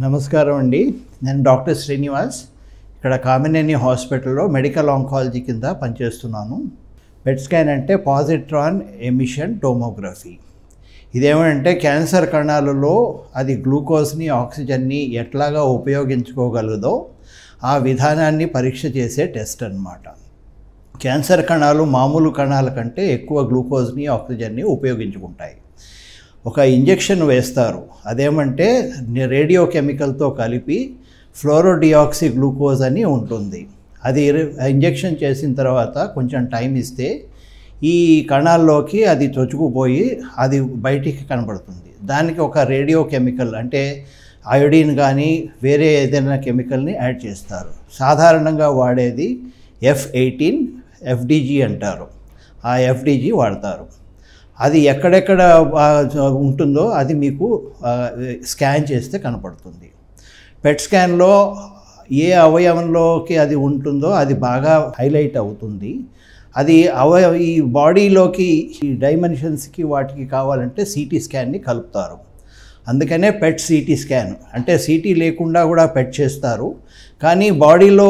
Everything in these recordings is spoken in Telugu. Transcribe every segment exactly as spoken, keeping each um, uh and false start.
నమస్కారం అండి. నేను డాక్టర్ శ్రీనివాస్. ఇక్కడ కామినేని హాస్పిటల్లో మెడికల్ ఆంకాలజీ కింద పనిచేస్తున్నాను. పెట్స్కాన్ అంటే పాజిట్రాన్ ఎమిషన్ టోమోగ్రఫీ. ఇదేమంటే క్యాన్సర్ కణాలలో అది గ్లూకోజ్ని ఆక్సిజన్ని ఎట్లాగా ఉపయోగించుకోగలదో ఆ విధానాన్ని పరీక్ష చేసే టెస్ట్ అన్నమాట. క్యాన్సర్ కణాలు మామూలు కణాల కంటే ఎక్కువ గ్లూకోజ్ని ఆక్సిజన్ని ఉపయోగించుకుంటాయి. ఒక ఇంజెక్షన్ వేస్తారు, అదేమంటే రేడియో కెమికల్తో కలిపి ఫ్లోరోడియాక్సీ గ్లూకోజ్ అని ఉంటుంది. అది ఇంజెక్షన్ చేసిన తర్వాత కొంచెం టైం ఇస్తే ఈ కణాల్లోకి అది చొచ్చుకుపోయి అది బయటికి కనబడుతుంది. దానికి ఒక రేడియో కెమికల్ అంటే అయోడిన్ కానీ వేరే ఏదైనా కెమికల్ని యాడ్ చేస్తారు. సాధారణంగా వాడేది ఎఫ్ ఎయిటీన్ ఎఫ్డిజి అంటారు. ఆ ఎఫ్డిజి వాడతారు. అది ఎక్కడెక్కడ ఉంటుందో అది మీకు స్కాన్ చేస్తే కనపడుతుంది. పెట్ స్కాన్లో ఏ అవయవంలోకి అది ఉంటుందో అది బాగా హైలైట్ అవుతుంది. అది అవయవ ఈ బాడీలోకి ఈ డైమెన్షన్స్కి వాటికి కావాలంటే సిటీ స్కాన్ని కలుపుతారు. అందుకనే పెట్ సిటీ స్కాన్ అంటే సిటీ లేకుండా కూడా పెట్ చేస్తారు. కానీ బాడీలో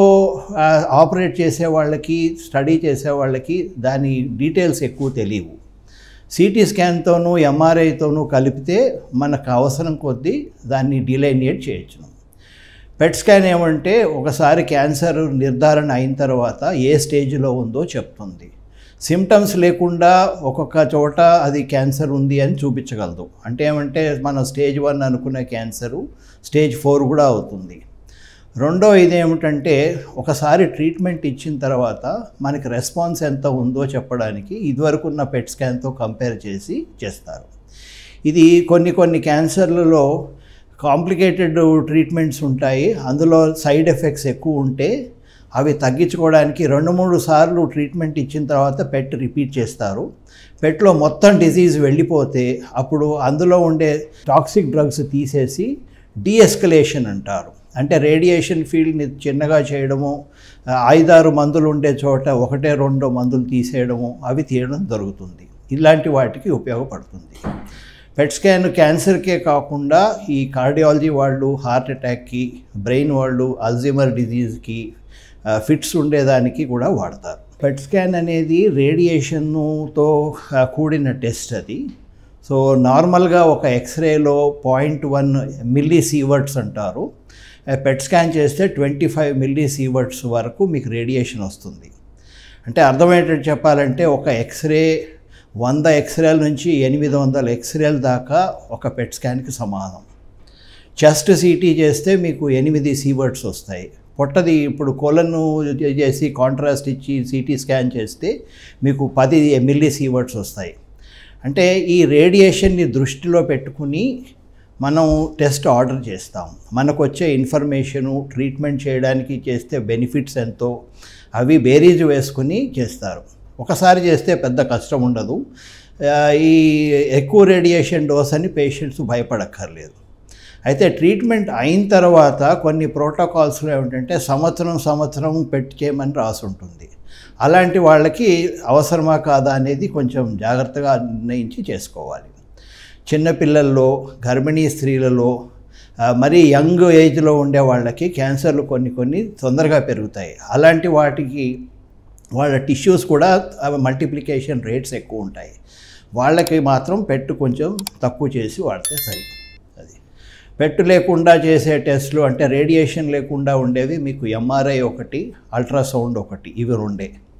ఆపరేట్ చేసే వాళ్ళకి స్టడీ చేసే వాళ్ళకి దాని డీటెయిల్స్ ఎక్కువ తెలియవు. సిటీ స్కాన్తోనూ ఎంఆర్ఐతోనూ కలిపితే మనకు అవసరం కొద్దీ దాన్ని డిలైనియేట్ చేయొచ్చును. పెట్ స్కాన్ ఏమంటే ఒకసారి క్యాన్సర్ నిర్ధారణ అయిన తర్వాత ఏ స్టేజ్లో ఉందో చెప్తుంది. సిమ్టమ్స్ లేకుండా ఒక్కొక్క చోట అది క్యాన్సర్ ఉంది అని చూపించగలదు. అంటే ఏమంటే మనం స్టేజ్ వన్ అనుకునే క్యాన్సరు స్టేజ్ ఫోర్ కూడా అవుతుంది. రెండో ఇదేమిటంటే ఒకసారి ట్రీట్మెంట్ ఇచ్చిన తర్వాత మనకి రెస్పాన్స్ ఎంత ఉందో చెప్పడానికి ఇదివరకున్న పెట్ స్కాన్తో కంపేర్ చేసి చేస్తారు. ఇది కొన్ని కొన్ని క్యాన్సర్లలో కాంప్లికేటెడ్ ట్రీట్మెంట్స్ ఉంటాయి. అందులో సైడ్ ఎఫెక్ట్స్ ఎక్కువ ఉంటే అవి తగ్గించుకోవడానికి రెండు మూడు సార్లు ట్రీట్మెంట్ ఇచ్చిన తర్వాత పెట్ రిపీట్ చేస్తారు. పెట్లో మొత్తం డిజీజ్ వెళ్ళిపోతే అప్పుడు అందులో ఉండే టాక్సిక్ డ్రగ్స్ తీసేసి డీఎస్కలేషన్ అంటారు. అంటే రేడియేషన్ ఫీల్డ్ని చిన్నగా చేయడము, ఐదారు మందులు ఉండే చోట ఒకటే రెండో మందులు తీసేయడము అవి తీయడం జరుగుతుంది. ఇలాంటి వాటికి ఉపయోగపడుతుంది. పెట్ స్కాన్ క్యాన్సర్కే కాకుండా ఈ కార్డియాలజీ వాళ్ళు హార్ట్ అటాక్కి, బ్రెయిన్ వాళ్ళు అల్జీమర్ డిజీజ్కి, ఫిట్స్ ఉండేదానికి కూడా వాడతారు. పెట్ స్కాన్ అనేది రేడియేషన్తో కూడిన టెస్ట్ అది. సో నార్మల్గా ఒక ఎక్స్రేలో పాయింట్ వన్ మిల్లీ సీవర్ట్స్ అంటారు. పెట్ స్కాన్ చేస్తే ట్వంటీ ఫైవ్ మిల్లీ సీవర్ట్స్ వరకు మీకు రేడియేషన్ వస్తుంది. అంటే అర్థమయ్యేటట్టు చెప్పాలంటే ఒక ఎక్స్రే వంద ఎక్స్రేల నుంచి ఎనిమిది వందల ఎక్స్రేల దాకా ఒక పెట్ స్కాన్కి సమానం. చెస్ట్ సిటీ చేస్తే మీకు ఎనిమిది సీవర్ట్స్ వస్తాయి. పొట్టది ఇప్పుడు కొలను చేసి కాంట్రాస్ట్ ఇచ్చి సిటీ స్కాన్ చేస్తే మీకు పది మిల్లీ సీవర్ట్స్ వస్తాయి. అంటే ఈ రేడియేషన్ని దృష్టిలో పెట్టుకుని మనం టెస్ట్ ఆర్డర్ చేస్తాం. మనకు వచ్చే ఇన్ఫర్మేషను ట్రీట్మెంట్ చేయడానికి చేస్తే బెనిఫిట్స్ ఎంతో అవి బేరీజ్ వేసుకుని చేస్తారు. ఒకసారి చేస్తే పెద్ద కష్టం ఉండదు. ఈ ఎక్కువ రేడియేషన్ డోస్ అని పేషెంట్స్ భయపడక్కర్లేదు. అయితే ట్రీట్మెంట్ అయిన తర్వాత కొన్ని ప్రోటోకాల్స్లో ఏమిటంటే సంవత్సరం సంవత్సరం పెట్ చేయమని రాసి ఉంటుంది. అలాంటి వాళ్ళకి అవసరమా కాదా అనేది కొంచెం జాగ్రత్తగా నిర్ణయించి చేసుకోవాలి. చిన్నపిల్లల్లో, గర్భిణీ స్త్రీలలో, మరీ యంగ్ ఏజ్లో ఉండే వాళ్ళకి క్యాన్సర్లు కొన్ని కొన్ని తొందరగా పెరుగుతాయి. అలాంటి వాటికి వాళ్ళ టిష్యూస్ కూడా మల్టిప్లికేషన్ రేట్స్ ఎక్కువ ఉంటాయి. వాళ్ళకి మాత్రం పెట్టు కొంచెం తక్కువ చేసి వాడితే సరి. అది పెట్టు లేకుండా చేసే టెస్టులు అంటే రేడియేషన్ లేకుండా ఉండేవి మీకు ఎంఆర్ఐ ఒకటి, అల్ట్రాసౌండ్ ఒకటి, ఇవి రెండే.